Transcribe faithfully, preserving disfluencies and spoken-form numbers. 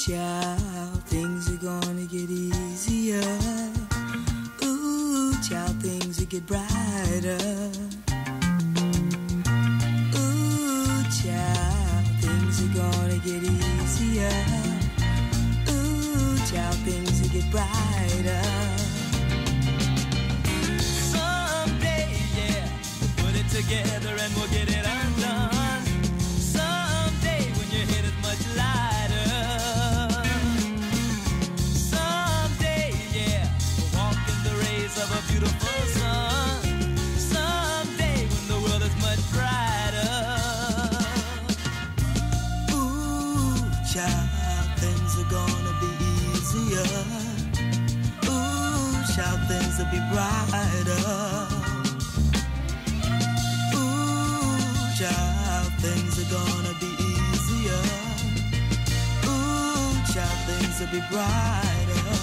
child, things are gonna get easier. Ooh, child, things will get brighter. Ooh, child, things are gonna get easier. Ooh, child, things will get brighter. Someday, yeah, we'll put it together and we'll get it undone. Someday, when your head is much lighter. Someday, yeah, we'll walk in the rays of a beautiful sun. Someday, when the world is much brighter. Ooh, child, things are gonna be easier. Ooh, child, things will be brighter. Ooh, child, things are gonna be easier. Ooh, child, things will be brighter.